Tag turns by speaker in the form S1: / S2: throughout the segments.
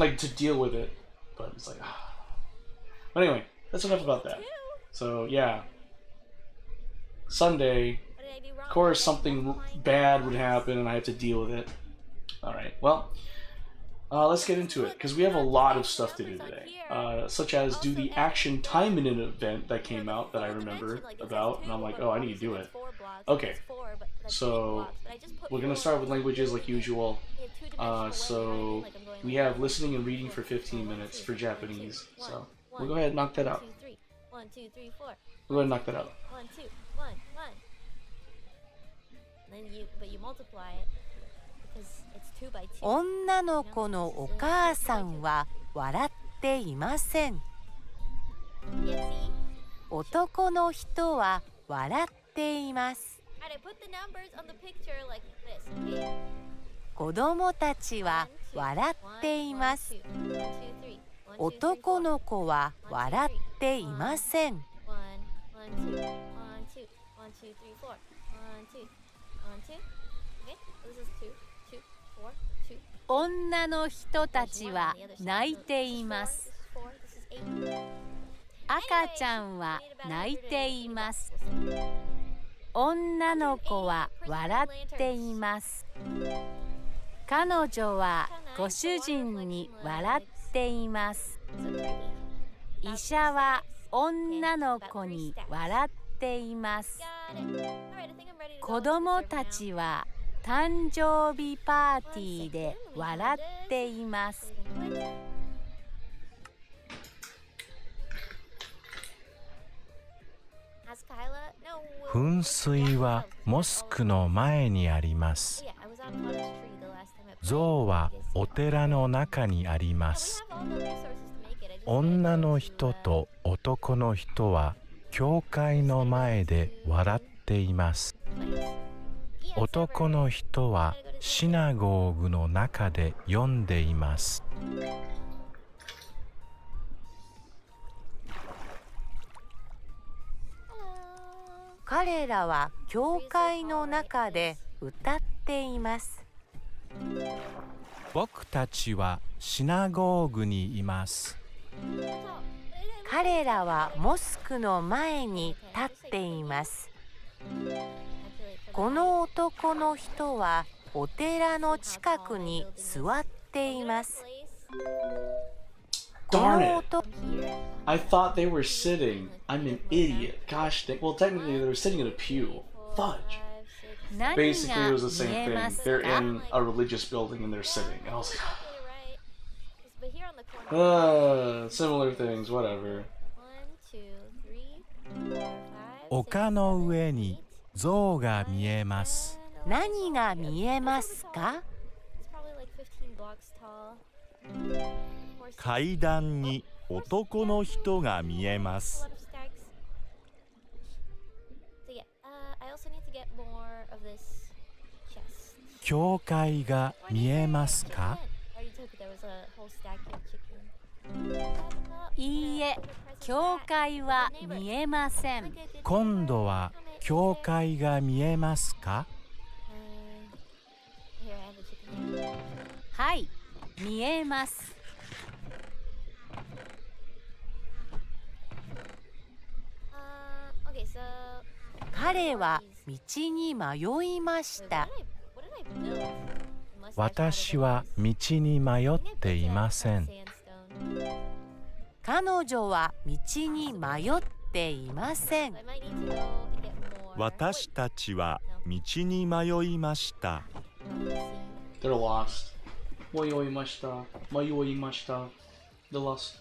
S1: like to deal with it, but it's like, ah. But anyway, that's enough about that. So yeah, Sunday, of course, something bad would happen, and I have to deal with it. All right, well, let's get into it because we have a lot of stuff to do today, such as do the Action Time Minute event that came out that I remember about, and I'm like, oh, I need to do it. Okay, so we're gonna start with languages like usual. So we have listening and reading for 15 minutes for Japanese. So we'll go ahead and knock that out. We'll go ahead and knock that out.
S2: But you multiply it because it's 2 by 2.
S3: 女の子のお母さんは笑っていません。男の人は笑っています。子供たちは笑っています。男の子は笑っていません。女の人たちは泣いています。赤ちゃんは泣いています。女の子は笑っています。彼女はご主人に笑っています。医者は女の子に笑っています。子供たちは誕生日パーティーで笑っています。
S4: 噴水はモスクの前にあります。像はお寺の中にあります。女の人と男の人は教会の前で笑っています。男の人はシナゴーグの中で読んでいます。
S3: 彼らは教会の中で歌っています。
S4: 僕たちはシナゴーグにいます。
S3: 彼らはモスクの前に立っています。この男の人はお寺の近くに座っています。
S1: Darn it! I thought they were sitting. I'm an idiot. Gosh, well, technically they were sitting in a pew. Fudge. Basically, it was the same thing. They're in a religious building and they're sitting. And I was like, similar things, whatever.
S4: 丘の上に像が見えます。
S3: 何が見えますか？
S5: 階段に男の人が見えます。
S4: 教会が見えますか？
S3: いいえ、教会は見えません。
S4: 今度は教会が見えますか？
S3: はい、見えます。彼は道に迷いました。
S4: 私は道に迷っていません。
S3: 彼女は道に迷っていません。
S5: 私たちは道に迷いました。
S1: They're lost. 迷いました。迷いました。They're lost.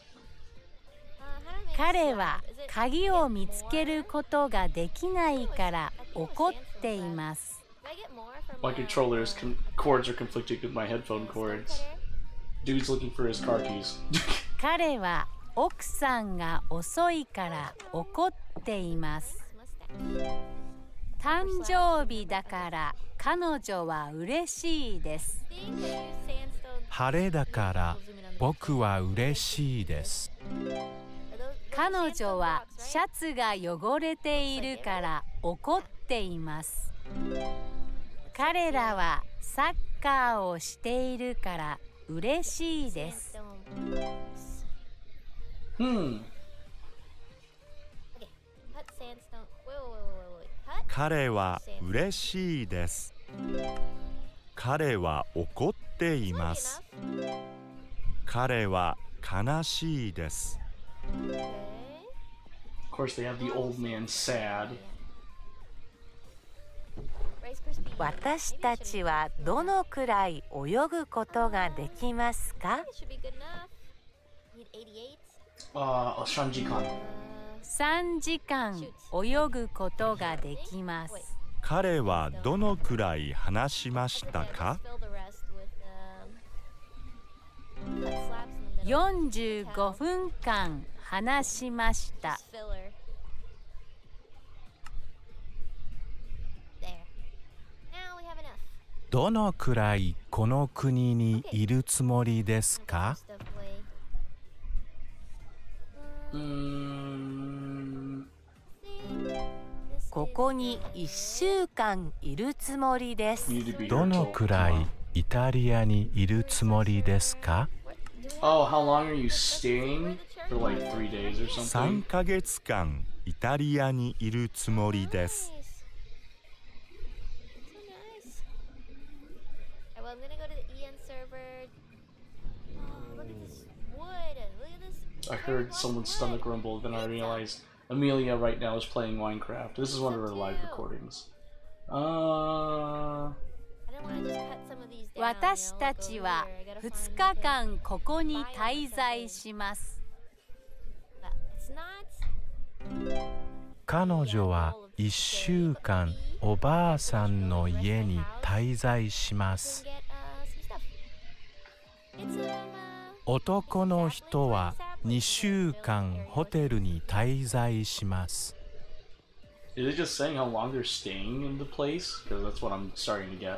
S3: 彼は鍵を見つけることができないから怒っています。
S1: My controller's cords are conflicted with my headphone cords. Dude's looking for his car keys.
S3: 彼は奥さんが遅いから怒っています。誕生日だから彼女は嬉しいです。
S4: 晴れだから僕は嬉しいです。
S3: 彼女はシャツが汚れているから怒っています。彼らはサッカーをしているから嬉しいです。
S1: Hmm.
S2: Okay, cut sandstone. Wait. Cut?
S5: 彼は嬉しいです。彼は怒っています。彼は悲しいです。
S2: Okay.
S1: Of course, they have the old man sad.
S2: Rice Krispies.
S3: 私たちはどのくらい泳ぐことができますか？
S2: It should be good enough. Need 88.
S1: Shanjikan.
S3: 3時間泳ぐことができます。
S5: 彼はどのくらい話しましたか？
S2: Fill the rest with cut slaps in the middle.
S3: 45分間話しました。
S2: Just filler. There. Now we have enough.
S4: どのくらいこの国にいるつもりですか？
S2: Stuff away.
S1: Mm,
S3: ここに1週間いるつもりです。
S1: you need to be
S4: ど
S1: here
S4: の
S1: till
S4: くら
S1: tomorrow.
S4: いイタリアにいるつもりですか？
S1: Oh, how long are you staying? For like 3 days or
S5: 3
S1: something?
S5: ヶ月間イタリアにいるつもりです。
S2: Nice. So nice. Alright, well, I'm gonna go to the EN server. Oh, look at this wood. Look at this.
S1: I heard someone's stomach rumble, then I realized Amelia right now is playing Minecraft. This is one of her live recordings.
S2: I don't want to just cut some of these down.
S3: 私たちは
S2: I gotta
S3: 2
S2: find
S3: 日間ここに滞在します。
S2: But it's not.
S4: 彼女は1週間おばあさんの家に滞在しま
S2: Go
S4: す。
S2: get some stuff. It's
S4: 男の人は2週間ホテルに滞在します。
S1: Is it just saying how long they're staying in the place? Because that's what I'm starting to get.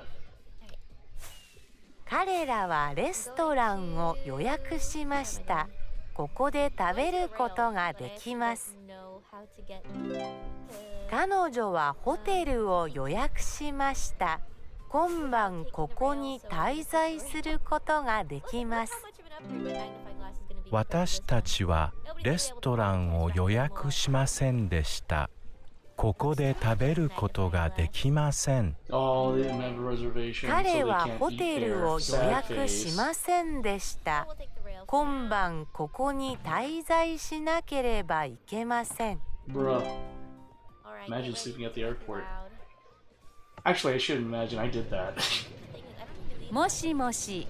S3: 彼らはレストランを予約しました。ここで食べることができます。 彼女はホテルを予約しました。今晩ここに滞在することができます。
S4: 私たちはレストランを予約しませんでした。ここで食べることができません。
S1: Oh, they didn't have a reservation,
S3: 彼
S1: so they
S3: は
S1: can't
S3: ホ
S1: eat
S3: テ
S1: there.
S3: ルを予
S1: Sad
S3: 約し
S1: face.
S3: ませんでした。今晩ここに滞在しなければいけません。
S1: Bruh. Imagine sleeping at the airport. Actually, I shouldn't imagine. I did that.
S3: もしもし、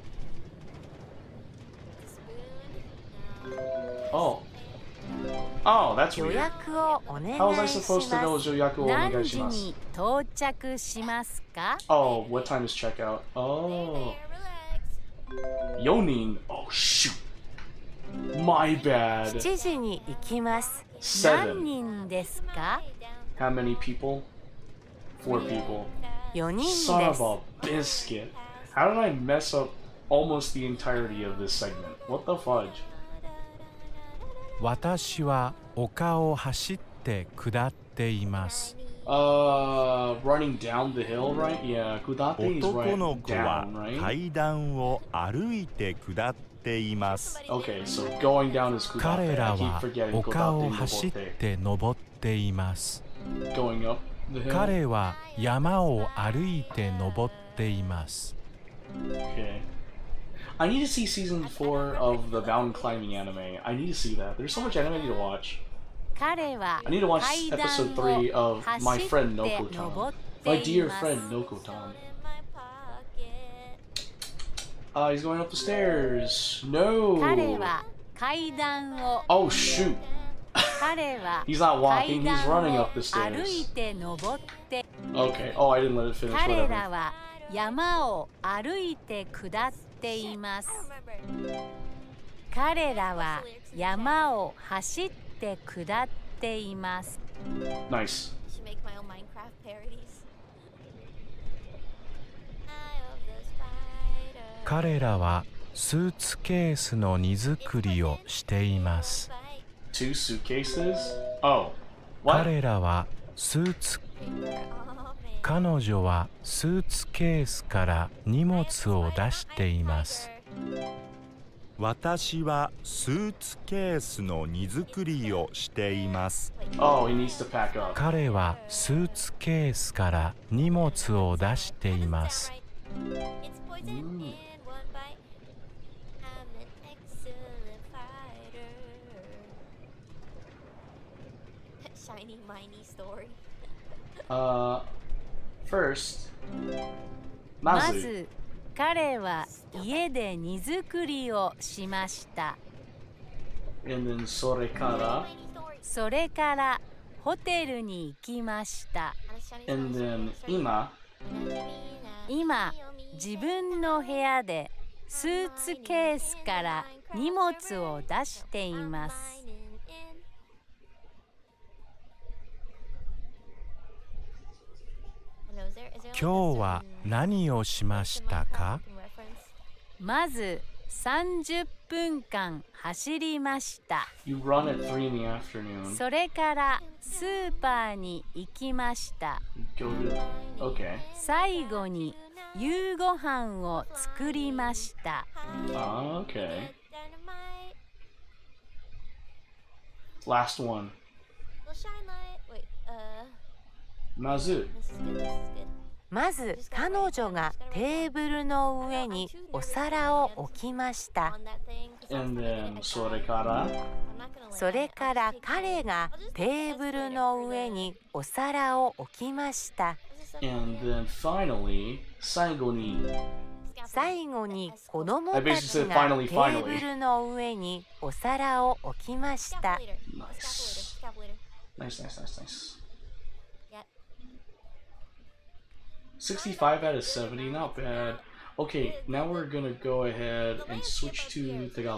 S1: Oh. Oh, that's
S3: 予
S1: weird.
S3: 約をお願
S1: How was I
S3: いし
S1: supposed to know
S3: ます。
S1: 予約をお願
S3: 何
S1: いします？
S3: 時に到着しますか？
S1: Oh, what time is checkout? Oh. Yonin. Oh, shoot. My bad.
S3: 7時に行きます。
S1: Seven.
S3: 何人ですか？
S1: How many people? 4 people.
S3: 4人
S1: Son
S3: で
S1: of
S3: す。
S1: a biscuit. How did I mess up almost the entirety of this segment? What the fudge?
S4: 私は丘を走って下っています。
S1: Running down the hill, right? Yeah, Kudate is
S5: 男の
S1: right
S5: 子は
S1: down, right?
S5: 階段を歩いて下っています。
S1: Okay, so going down is
S4: 彼
S1: Kudate.
S4: ら
S1: I keep
S4: は
S1: forgetting
S4: 丘を
S1: Kudate
S4: 走っ
S1: and Nobote.
S4: て登っています。
S1: Going up the hill?
S4: 彼は山を歩いて登っています。
S1: Okay. I need to see season 4 of the mountain climbing anime. I need to see that. There's so much anime I need to watch.
S3: 彼は
S1: I need to watch
S3: 階段
S1: episode 3 of
S3: を走
S1: My
S3: って
S1: Friend
S3: 登
S1: Nokotan.
S3: っ
S1: My
S3: てい
S1: dear
S3: ま
S1: friend
S3: す。
S1: Nokotan. He's going up the stairs. No.
S3: 彼は階段を
S1: Oh shoot.
S3: 彼は
S1: He's not
S3: 階
S1: walking, he's
S3: 段
S1: running
S3: を
S1: up the
S3: 歩い
S1: stairs.
S3: て登って
S1: Okay. Oh, I didn't let it finish.
S3: 彼
S1: Whatever.
S3: らは山を歩いて下っています。彼らは山を走って下っています。
S1: Nice.
S2: Should make my own Minecraft parodies.
S4: 彼らはスーツケースの荷造りをしています。
S1: 2 suitcases? Oh. What?
S4: 彼らはスーツ彼女はスーツケースから荷物を出しています。
S5: 私はスーツケースの荷造りをしています。
S1: Oh, he needs to pack up.
S4: 彼はスーツケースから荷物を出しています。
S2: It's poison in one bite. I'm an excellent fighter. Shiny Miney story.
S1: First,
S3: ま
S1: まず
S3: ず彼は家で荷造りをしました。
S1: and then それから
S3: それからホテルに行きました。
S1: and then 今
S3: 今、自分の部屋でスーツケースから荷物を出しています。
S4: 今日は何をしましたか？
S3: まず30分間走りました。
S1: you run at 3 in the afternoon.
S3: それからスーパーに行きました。
S1: Go to okay.
S3: 最後に夕ご飯を作りました。
S1: Okay. Last one.
S2: Wait,
S1: まず
S2: this is good, this is good.
S6: まず彼女がテーブルの上にお皿を置きました。
S1: and then それから
S6: それから彼がテーブルの上にお皿を置きました。
S1: and then finally 最後に
S6: 最後に子供た
S1: I basically
S6: ち
S1: said
S6: が
S1: finally,
S6: テーブルの上にお皿を置きました。
S1: nice. Nice, nice, nice, nice. 65 out of 70, not bad. Okay, now we're gonna go ahead and switch to Tagalog.